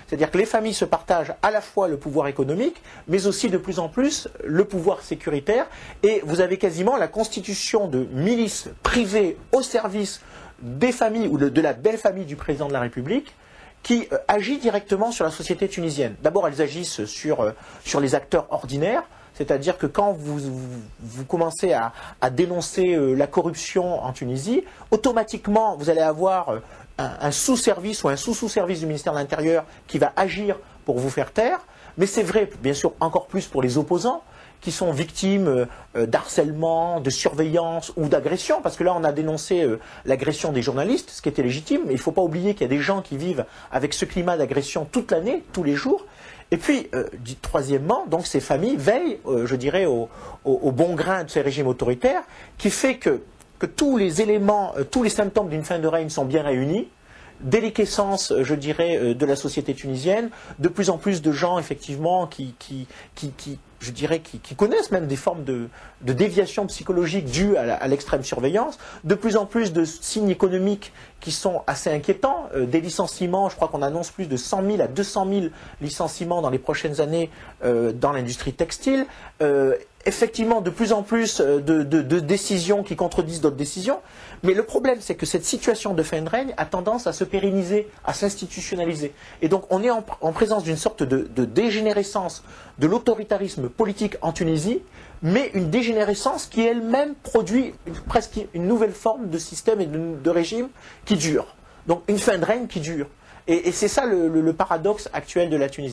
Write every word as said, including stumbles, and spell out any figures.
C'est-à-dire que les familles se partagent à la fois le pouvoir économique, mais aussi de plus en plus le pouvoir sécuritaire. Et vous avez quasiment la constitution de milices privées au service des familles ou de, de la belle famille du président de la République, qui euh, agit directement sur la société tunisienne. D'abord, elles agissent sur, euh, sur les acteurs ordinaires, c'est-à-dire que quand vous, vous, vous commencez à, à dénoncer euh, la corruption en Tunisie, automatiquement, vous allez avoir euh, un, un sous-service ou un sous-sous-service du ministère de l'Intérieur qui va agir pour vous faire taire. Mais c'est vrai, bien sûr, encore plus pour les opposants, qui sont victimes euh, d'harcèlement, de surveillance ou d'agression, parce que là on a dénoncé euh, l'agression des journalistes, ce qui était légitime, mais il ne faut pas oublier qu'il y a des gens qui vivent avec ce climat d'agression toute l'année, tous les jours. Et puis, euh, dit, troisièmement, donc ces familles veillent, euh, je dirais, au, au, au bon grain de ces régimes autoritaires, qui fait que, que tous les éléments, euh, tous les symptômes d'une fin de règne sont bien réunis. Déliquescence, je dirais, de la société tunisienne, de plus en plus de gens, effectivement, qui, qui, qui, qui je dirais, qui, qui connaissent même des formes de, de déviation psychologique dues à l'extrême surveillance, de plus en plus de signes économiques qui sont assez inquiétants, euh, des licenciements, je crois qu'on annonce plus de cent mille à deux cent mille licenciements dans les prochaines années euh, dans l'industrie textile, euh, effectivement de plus en plus de, de, de décisions qui contredisent d'autres décisions, mais le problème c'est que cette situation de fin de règne a tendance à se pérenniser, à s'institutionnaliser. Et donc on est en, en présence d'une sorte de, de dégénérescence de l'autoritarisme politique en Tunisie, mais une dégénérescence qui elle-même produit une, presque une nouvelle forme de système et de, de régime qui dure. Donc une fin de règne qui dure. Et, et c'est ça le, le, le paradoxe actuel de la Tunisie.